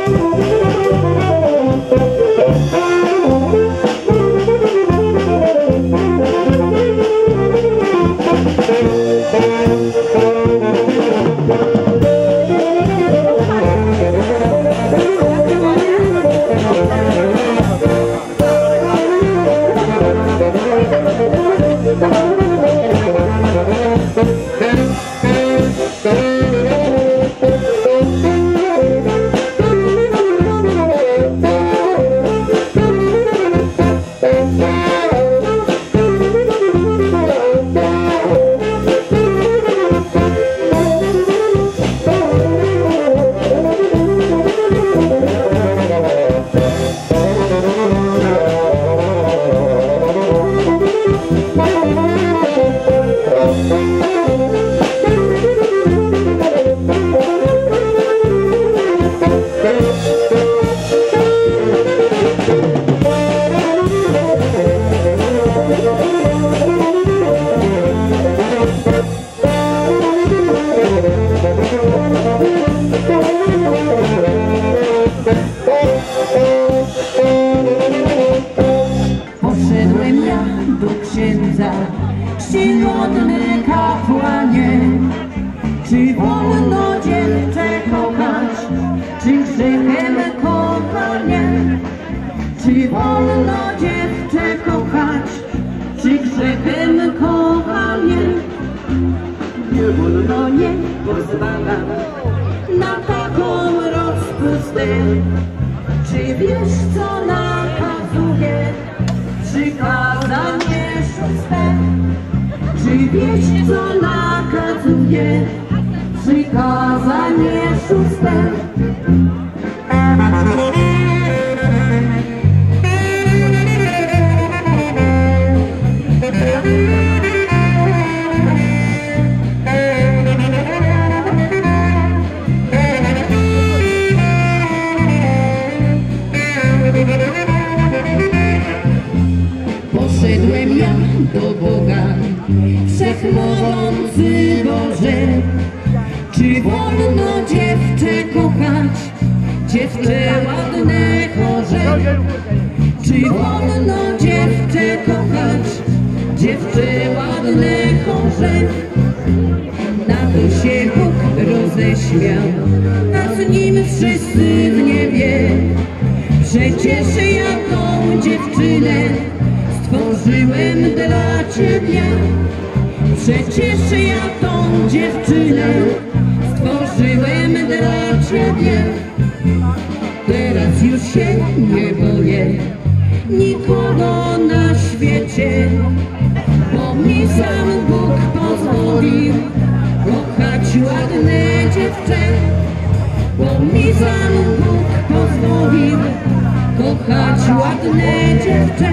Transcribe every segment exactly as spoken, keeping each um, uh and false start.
Poszedłem ja do księdza, czcigodny kapłanie. Czy wolno dziewczę kochać, czy grzechem kochanie? Czy wolno dziewczę kochać, czy grzechem kochanie? Nie wolno, nie pozwalam na taką rozpustę. Czy wiesz, co nakazuje przykazanie szóste? Czy wiesz, co nakazuje przykazanie szóste? Poszedłem ja do Boga, Wszechmogący Boże. Czy wolno dziewczę kochać, dziewczę ładne chorze? Czy wolno dziewczę kochać, dziewczę ładne chorze? Na to się Bóg roześmiał, a z nim wszyscy w niebie. Przecież ja tą dziewczynę stworzyłem dla Ciebie. Przecież ja tą dziewczynę stworzyłem dla Ciebie. Teraz już się nie boję nikogo na świecie, bo mi sam Bóg pozwolił kochać ładne dziewczę. Bo mi sam Bóg pozwolił kochać ładne dziewczę.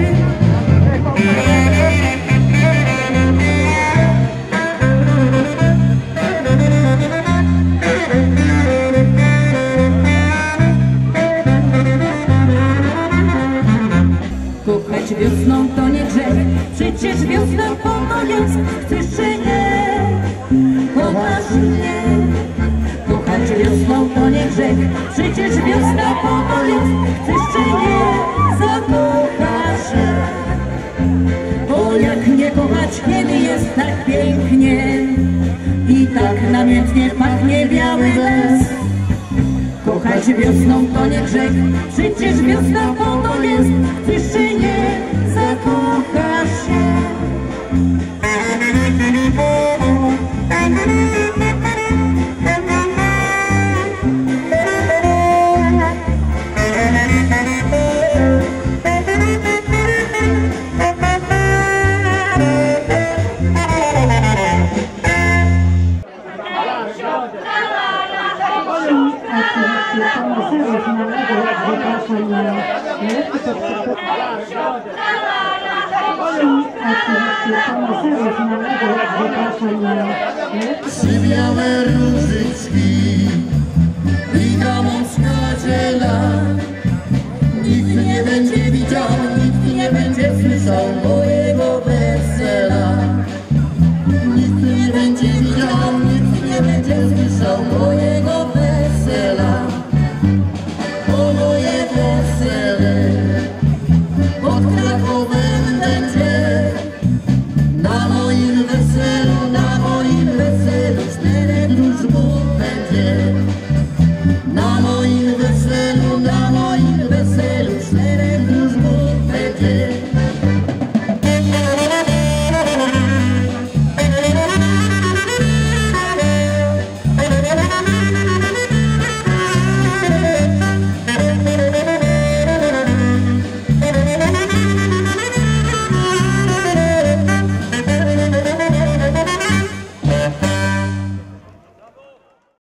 Kochać wiosną to nie grzech, przecież wiosna po to jest. Chcesz czy nie, kochasz mnie. Kochać wiosną to nie grzech, przecież wiosna po to jest. Chcesz czy nie, zakochasz się. Bo jak nie kochać, kiedy jest tak pięknie i tak namiętnie pachnie biały les. Kochać wiosną to nie grzech, przecież wiosna po to jest. Chcesz czy nie, zakochasz się. Trzy białe różyczki i gałązka ziela.